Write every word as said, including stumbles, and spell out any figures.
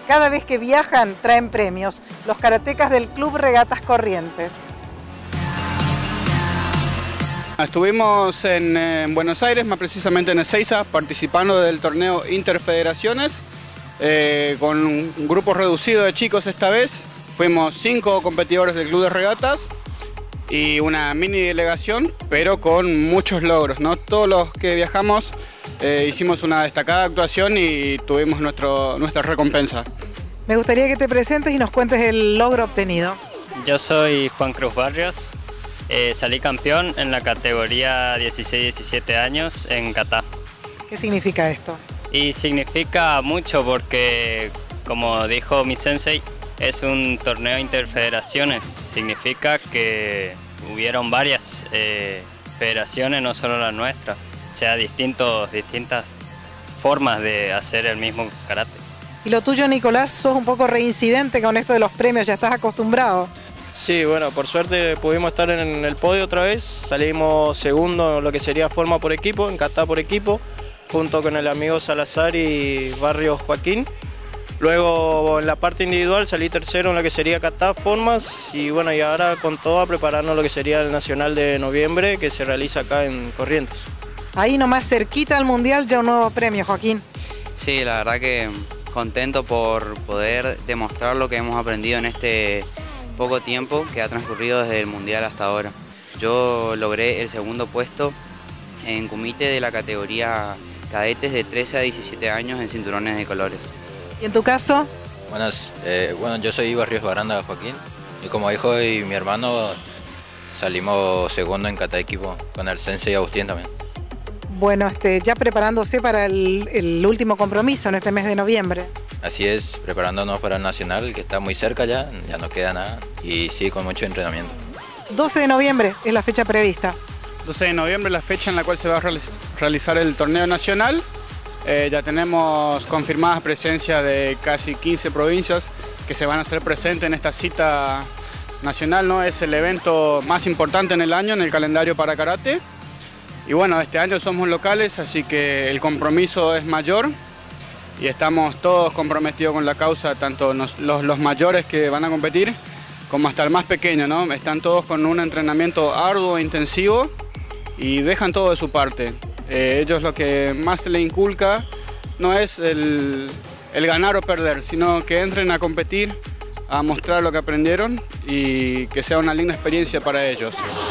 Cada vez que viajan traen premios, los karatecas del Club Regatas Corrientes. Estuvimos en, en Buenos Aires, más precisamente en Ezeiza, participando del torneo Interfederaciones, eh, con un grupo reducido de chicos esta vez. Fuimos cinco competidores del Club de Regatas y una mini delegación, pero con muchos logros, ¿no? Todos los que viajamos eh, hicimos una destacada actuación y tuvimos nuestro, nuestra recompensa. Me gustaría que te presentes y nos cuentes el logro obtenido. Yo soy Juan Cruz Barrios. Eh, salí campeón en la categoría dieciséis diecisiete años en kata. ¿Qué significa esto? Y significa mucho porque, como dijo mi sensei, es un torneo interfederaciones. Significa que hubieron varias eh, federaciones, no solo la nuestra. O sea, distintos, distintas formas de hacer el mismo karate. Y lo tuyo, Nicolás, sos un poco reincidente con esto de los premios, ya estás acostumbrado. Sí, bueno, por suerte pudimos estar en el podio otra vez, salimos segundo en lo que sería forma por equipo, en kata por equipo, junto con el amigo Salazar y Barrios Joaquín. Luego en la parte individual salí tercero en lo que sería kata formas y bueno, y ahora con todo a prepararnos lo que sería el nacional de noviembre que se realiza acá en Corrientes. Ahí nomás cerquita al mundial ya un nuevo premio, Joaquín. Sí, la verdad que contento por poder demostrar lo que hemos aprendido en este poco tiempo que ha transcurrido desde el mundial hasta ahora. Yo logré el segundo puesto en kumite de la categoría cadetes de trece a diecisiete años en cinturones de colores. ¿Y en tu caso? Buenas, eh, bueno, yo soy Barrios Baranda Joaquín y como hijo y mi hermano salimos segundo en kata equipo con el sensei Agustín también. Bueno, este, ya preparándose para el, el último compromiso en este mes de noviembre. Así es, preparándonos para el nacional que está muy cerca ya, ya no queda nada y sí, con mucho entrenamiento. doce de noviembre es la fecha prevista. doce de noviembre es la fecha en la cual se va a realizar el torneo nacional. Eh, ya tenemos confirmadas presencia de casi quince provincias que se van a hacer presentes en esta cita nacional, ¿no? Es el evento más importante en el año en el calendario para karate. Y bueno, este año somos locales, así que el compromiso es mayor y estamos todos comprometidos con la causa, tanto nos, los, los mayores que van a competir como hasta el más pequeño, ¿no? Están todos con un entrenamiento arduo e intensivo y dejan todo de su parte. Eh, ellos lo que más se les inculca no es el, el ganar o perder, sino que entren a competir, a mostrar lo que aprendieron y que sea una linda experiencia para ellos.